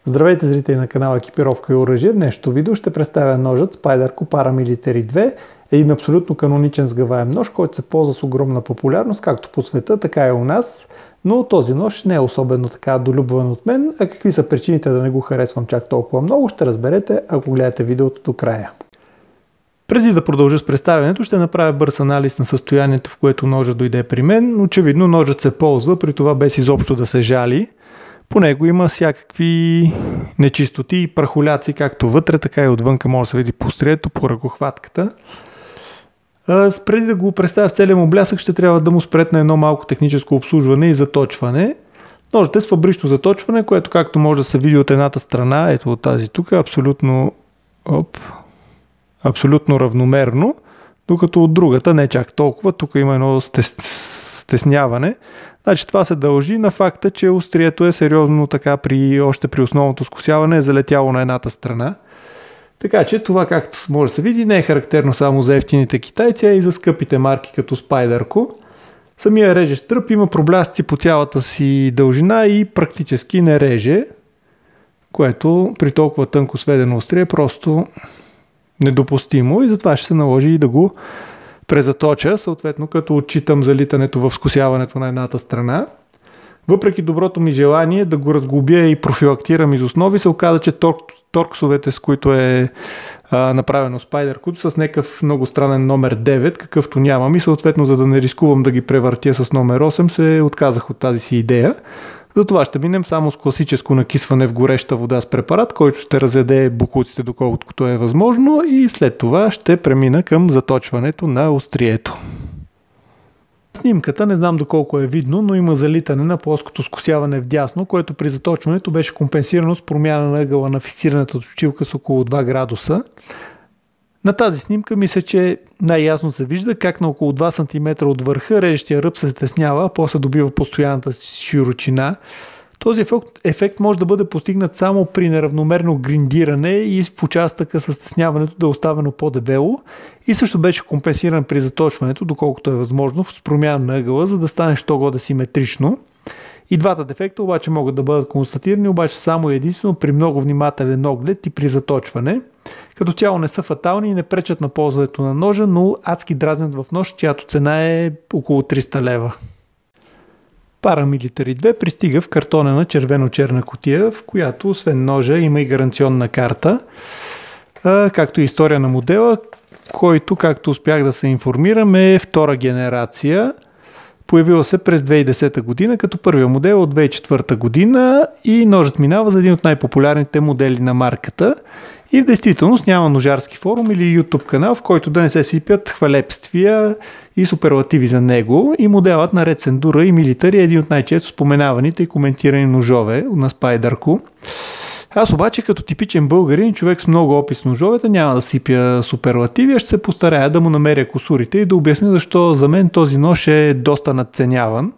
Здравейте, зрители на канала Екипировка и оръжие. В днешното видео ще представя ножът Spyderco Paramilitary 2, един абсолютно каноничен сгъваем нож, който се ползва с огромна популярност, както по света, така и у нас. Но този нож не е особено така долюбван от мен, а какви са причините да не го харесвам чак толкова много, ще разберете, ако гледате видеото до края. Преди да продължа с представянето, ще направя бърз анализ на състоянието, в което ножът дойде при мен. Очевидно ножът се ползва, при това без изобщо да се жали. По него има всякакви нечистоти и прахоляци, както вътре, така и отвънка може да се види по острието, по ръкохватката. Преди да го представя в целия му блясък, ще трябва да му спретна едно малко техническо обслужване и заточване. Ножът е с фабрично заточване, което както може да се види от едната страна, ето от тази тук, абсолютно равномерно, докато от другата не чак толкова. Тук има едно стесняване. Значи това се дължи на факта, че острието е сериозно така още при основното скосяване е залетяло на едната страна. Така че това, както може да се види, не е характерно само за евтините китайци, а и за скъпите марки като Spyderco. Самия режещ тръп има проблясъци по цялата си дължина и практически не реже, което при толкова тънко сведено острие е просто недопустимо и затова ще се наложи и да го презаточа, съответно като отчитам залитането в скосяването на едната страна. Въпреки доброто ми желание да го разглобя и профилактирам из основи, се оказа, че торксовете, с които е направено Spyderco, с някакъв много странен номер 9, какъвто нямам и съответно за да не рискувам да ги превъртя с номер 8, се отказах от тази си идея. Затова ще минем само с класическо накисване в гореща вода с препарат, който ще разяде боклуците доколкото е възможно и след това ще премина към заточването на острието. Снимката не знам доколко е видно, но има залитане на плоското скосяване вдясно, което при заточването беше компенсирано с промяна на ъгъла на фиксираната точилка с около 2 градуса. На тази снимка мисля, че най-ясно се вижда как на около 2 см от върха режещия ръб се стеснява, а после добива постоянната широчина. Този ефект може да бъде постигнат само при неравномерно гриндиране и в участъка с стесняването да е оставено по-дебело и също беше компенсиран при заточването, доколкото е възможно, с промяна на ъгъла, за да стане що-годе симетрично. И двата дефекта обаче могат да бъдат констатирани, обаче само единствено при много внимателен оглед и при заточване. Като цяло не са фатални и не пречат на ползването на ножа, но адски дразнят в нож, чиято цена е около 300 лева. Paramilitary 2 пристига в картонена червено-черна кутия, в която освен ножа има и гаранционна карта, както и история на модела, който, както успях да се информирам, е втора генерация. Появила се през 2010 година, като първия модел от 2004 година и ножът минава за един от най-популярните модели на марката. И в действителност няма ножарски форум или YouTube канал, в който да не се сипят хвалебствия и суперлативи за него. И моделът наред с Enduro и Military е един от най-често споменаваните и коментирани ножове на Spyderco. Аз обаче като типичен българин, човек с много опит с ножовете, няма да сипя суперлативи, а ще се постарая да му намеря кусурите и да обясня защо за мен този нож е доста надценяван,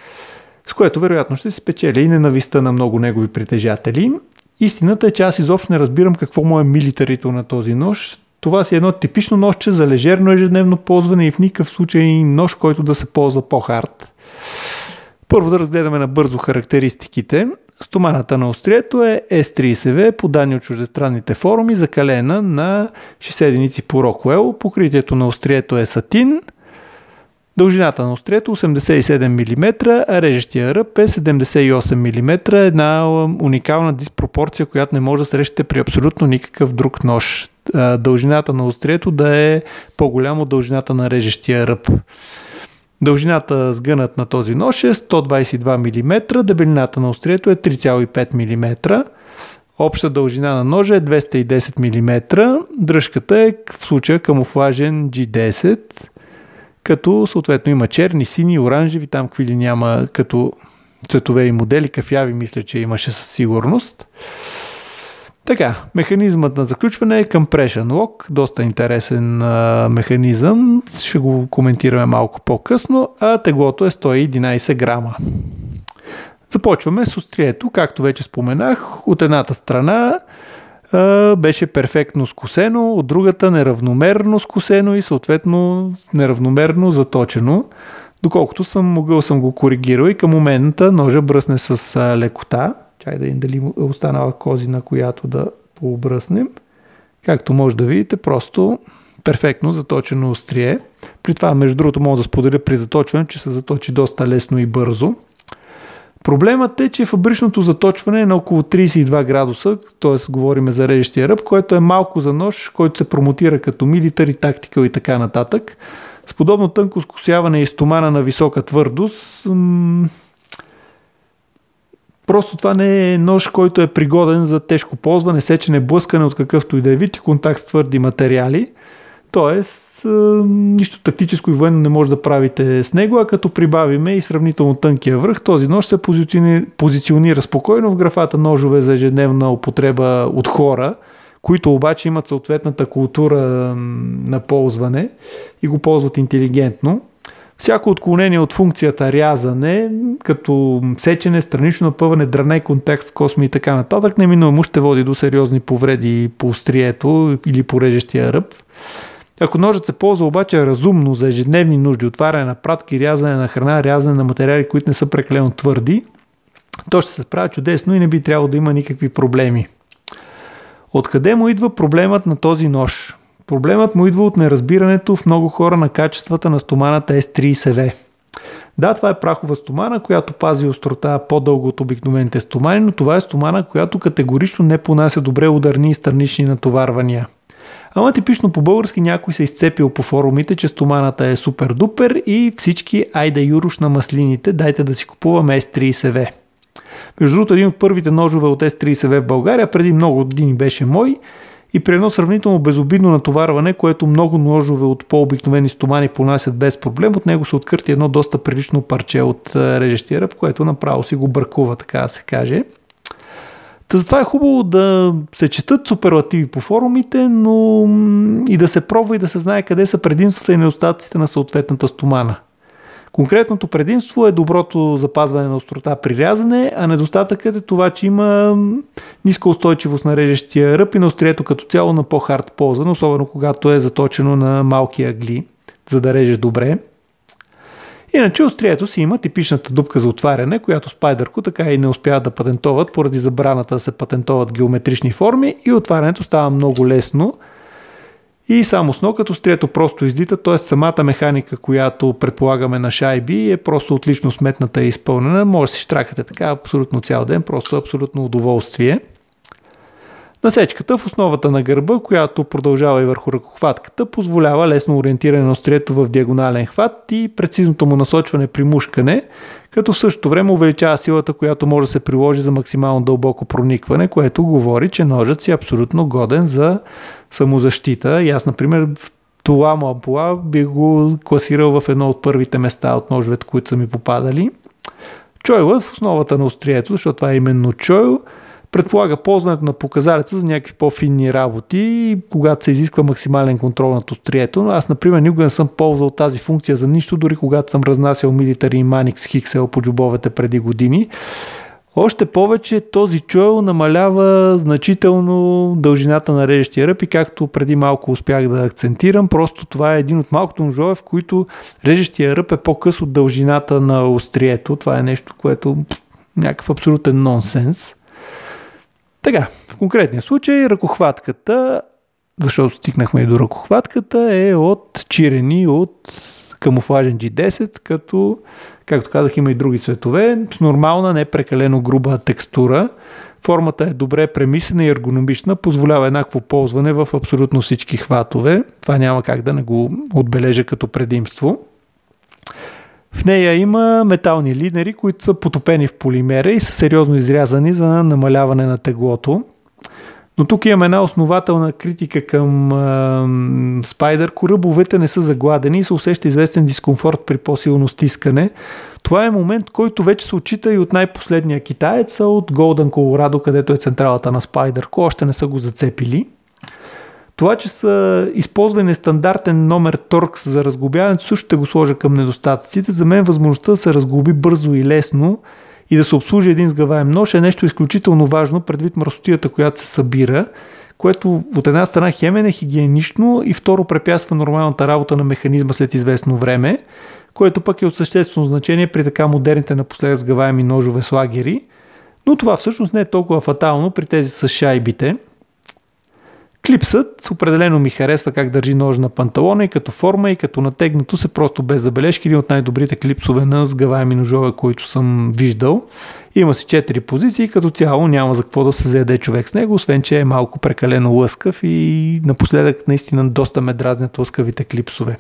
с което вероятно ще се спечели и ненавистта на много негови притежатели. Истината е, че аз изобщо не разбирам какво му е милитарито на този нож. Това си едно типично ножче за лежерно ежедневно ползване и в никакъв случай нож, който да се ползва по-хард. Първо да разгледаме набързо характеристиките. Стоманата на острието е S30V, по данни от чуждестранните форуми, закалена на 60 единици по Rockwell. Покритието на острието е сатин. Дължината на острието 87 мм, а режещия ръб е 78 мм. Една уникална диспропорция, която не може да срещате при абсолютно никакъв друг нож. Дължината на острието да е по-голяма от дължината на режещия ръб. Дължината сгънат на този нож е 122 мм, дебелината на острието е 3,5 мм. Обща дължина на ножа е 210 мм. Дръжката е в случая камуфлажен G10. Като съответно има черни, сини, оранжеви, там какви ли няма като цветове и модели, кафяви мисля, че имаше със сигурност. Така, механизмът на заключване е Compression Lock, доста интересен механизъм, ще го коментираме малко по-късно, а теглото е 111 грама. Започваме с острието, както вече споменах, от едната страна беше перфектно скосено, от другата неравномерно скосено и съответно неравномерно заточено. Доколкото съм могъл, съм го коригирал и към момента ножа бръсне с лекота. Чакай да видим дали е останала козина, която да пообръснем. Както може да видите, просто перфектно заточено острие. При това, между другото, мога да споделя при заточване, че се заточи доста лесно и бързо. Проблемът е, че фабричното заточване е на около 32 градуса, т.е. говорим за режещия ръб, което е малко за нож, който се промотира като милитари, тактикал и така нататък. С подобно тънко скосяване и стомана на висока твърдост, просто това не е нож, който е пригоден за тежко ползване, сечене, блъскане от какъвто и да е вид и контакт с твърди материали. Тоест, нищо тактическо и военно не може да правите с него, а като прибавиме и сравнително тънкия връх, този нож се позиционира спокойно в графата ножове за ежедневна употреба от хора, които обаче имат съответната култура на ползване и го ползват интелигентно. Всяко отклонение от функцията рязане, като сечене, странично напъване, дране, контакт с косми и така нататък, неминуемо ще води до сериозни повреди по острието или по режещия ръб. Ако ножът се ползва обаче разумно за ежедневни нужди, отваряне на пратки, рязане на храна, рязане на материали, които не са прекалено твърди, то ще се справя чудесно и не би трябвало да има никакви проблеми. Откъде му идва проблемът на този нож? Проблемът му идва от неразбирането в много хора на качествата на стоманата S30V. Да, това е прахова стомана, която пази острота по-дълго от обикновените стомани, но това е стомана, която категорично не понася добре ударни и странични натоварвания. Ама типично по-български някой се изцепил по форумите, че стоманата е супер-дупер и всички айде юруш на маслините, дайте да си купуваме S30V. Между другото, един от първите ножове от S30V в България преди много години беше мой и при едно сравнително безобидно натоварване, което много ножове от по-обикновени стомани понасят без проблем, от него се откърти едно доста прилично парче от режещия ръб, което направо си го бъркува, така да се каже. Та затова е хубаво да се четат суперлативи по форумите, но и да се пробва и да се знае къде са предимствата и недостатъците на съответната стомана. Конкретното предимство е доброто запазване на острота при рязане, а недостатъкът е това, че има ниска устойчивост на режещия ръб и на острието като цяло на по-хард ползване, особено когато е заточено на малки агли, за да реже добре. Иначе острието си има типичната дупка за отваряне, която Spyderco така и не успяват да патентоват поради забраната да се патентоват геометрични форми и отварянето става много лесно. И само с нокът острието просто излита, т.е. самата механика, която предполагаме на шайби е просто отлично сметната и изпълнена. Може да си штракате така абсолютно цял ден, просто абсолютно удоволствие. Насечката в основата на гърба, която продължава и върху ръкохватката, позволява лесно ориентиране на острието в диагонален хват и прецизното му насочване при мушкане, като в същото време увеличава силата, която може да се приложи за максимално дълбоко проникване, което говори, че ножът си е абсолютно годен за самозащита. И аз, например, в това му ампула бих го класирал в едно от първите места от ножовете, които са ми попадали. Чойлът в основата на острието, защото това е именно чойл, предполага ползването на показалеца за някакви по-финни работи, когато се изисква максимален контрол над острието. Но аз, например, никога не съм ползвал тази функция за нищо, дори когато съм разнасял Military и Manix Hixel по джобовете преди години. Още повече този чойл намалява значително дължината на режещия ръб и както преди малко успях да акцентирам, просто това е един от малкото ножове, в които режещия ръб е по-къс от дължината на острието. Това е нещо, което някакъв абсолютен нонсенс. Така, в конкретния случай ръкохватката, защото стигнахме и до ръкохватката, е от чирени от камуфлажен G10, като, както казах, има и други цветове, с нормална, не прекалено груба текстура. Формата е добре премислена и ергономична, позволява еднакво ползване в абсолютно всички хватове. Това няма как да не го отбележа като предимство. В нея има метални линери, които са потопени в полимера и са сериозно изрязани за намаляване на теглото. Но тук имаме една основателна критика към Spyderco. Ръбовете не са загладени и се усеща известен дискомфорт при по-силно стискане. Това е момент, който вече се отчита и от най-последния китаец, от Golden Colorado, където е централата на Spyderco. Още не са го зацепили. Това, че са използвани нестандартен номер торкс за разглобяването, също ще го сложа към недостатъците. За мен възможността да се разглоби бързо и лесно и да се обслужи един сгъваем нож е нещо изключително важно предвид мръсотията, която се събира, което от една страна хем е нехигиенично и второ препятства нормалната работа на механизма след известно време, което пък е от съществено значение при така модерните напоследък сгъваеми ножове с лагери. Но това всъщност не е толкова фатално при тези с шайбите. Клипсът определено ми харесва как държи ножа на панталона и като форма, и като натегнато се просто без забележки. Един от най-добрите клипсове на сгъваеми ножове, които съм виждал. Има си 4 позиции, като цяло няма за какво да се заеде човек с него, освен че е малко прекалено лъскав и напоследък наистина доста ме дразнят лъскавите клипсове.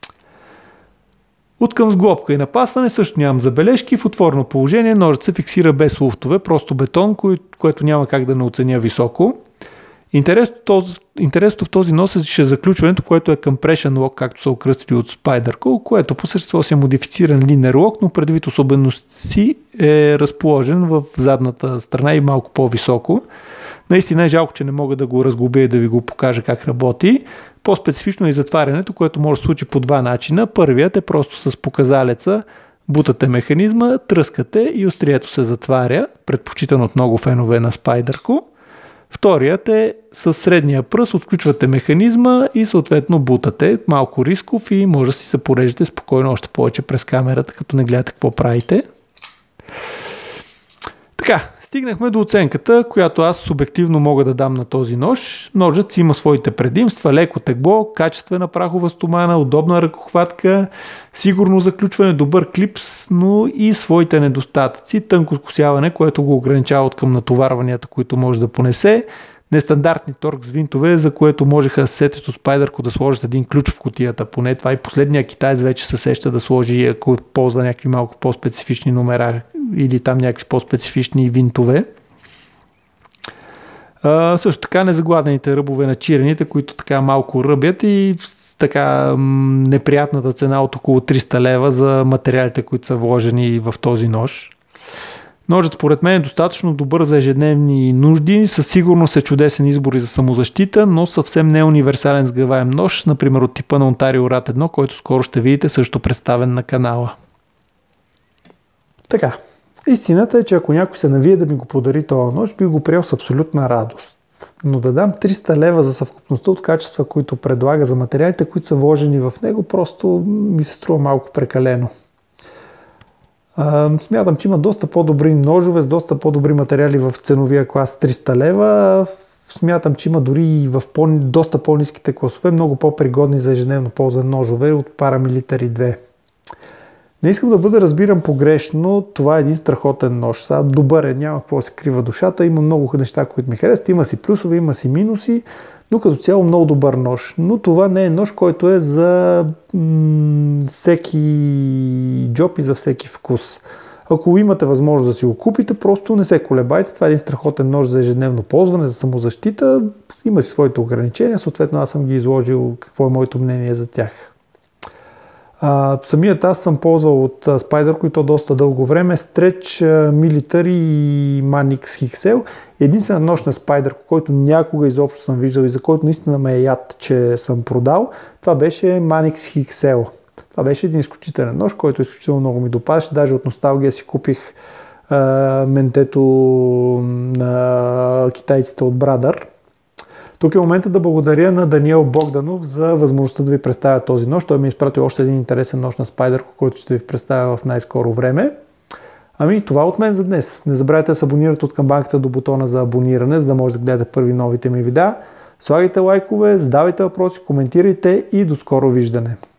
От към сглобка и напасване също нямам забележки. В отворено положение ножът се фиксира без луфтове, просто бетон, което няма как да не оценя високо. Интересното в този нос е заключването, което е compression lock, както са окръстили от Spyderco, което по същество си е модифициран linear lock, но предвид особеността си е разположен в задната страна и малко по-високо. Наистина е жалко, че не мога да го разглобя и да ви го покажа как работи. По-специфично е и затварянето, което може да се случи по два начина. Първият е просто с показалеца, бутате механизма, тръскате и острието се затваря, предпочитан от много фенове на Spyderco. Вторият е с средния пръст, отключвате механизма и съответно бутате. Малко рисков и може да си се порежете спокойно още повече през камерата, като не гледате какво правите. Така, стигнахме до оценката, която аз субективно мога да дам на този нож. Ножът си има своите предимства, леко тегло, качествена прахова стомана, удобна ръкохватка, сигурно заключване, добър клипс, но и своите недостатъци, тънко скосяване, което го ограничава от към натоварванията, които може да понесе, нестандартни торкс винтове, за което можеха да се сетят от Spyderco да сложат един ключ в кутията, поне това и последния китаец вече се сеща да сложи, ако ползва някакви малко по-специфични номера или там някакви по-специфични винтове. Също така незагладените ръбове на чирените, които така малко ръбят и така неприятната цена от около 300 лева за материалите, които са вложени в този нож. Ножът според мен е достатъчно добър за ежедневни нужди, със сигурност е чудесен избор и за самозащита, но съвсем не е универсален сгъваем нож, например от типа на Ontario Rat 1, който скоро ще видите също представен на канала. Така, истината е, че ако някой се навие да ми го подари този нож, би го приел с абсолютна радост. Но да дам 300 лева за съвкупността от качества, които предлага за материалите, които са вложени в него, просто ми се струва малко прекалено. Смятам, че има доста по-добри ножове с доста по-добри материали в ценовия клас 300 лева. Смятам, че има дори и в доста по-ниските класове много по-пригодни за ежедневно ползване ножове от парамилитари 2. Не искам да бъда разбиран погрешно, това е един страхотен нож. Добър е, няма какво да се крива душата, има много неща, които ми харесват, има си плюсове, има си минуси, но като цяло много добър нож. Но това не е нож, който е за всеки джоб и за всеки вкус. Ако имате възможност да си го купите, просто не се колебайте. Това е един страхотен нож за ежедневно ползване, за самозащита. Има си своите ограничения, съответно аз съм ги изложил какво е моето мнение за тях. Самият аз съм ползвал от Spyderco и то доста дълго време Stretch, Military и Manix XL. Единствен нож на Spyderco, който някога изобщо съм виждал и за който наистина ме е яд, че съм продал, това беше Manix XL. Това беше един изключителен нож, който изключително много ми допадаше. Даже от носталгия си купих ментето на китайците от Brother. Тук е момента да благодаря на Даниел Богданов за възможността да ви представя този нож. Той ми е изпратил още един интересен нож на Spyderco, който ще ви представя в най-скоро време. Ами това от мен за днес. Не забравяйте да се абонирате от камбанката до бутона за абониране, за да може да гледате първи новите ми видеа. Слагайте лайкове, задавайте въпроси, коментирайте и до скоро виждане.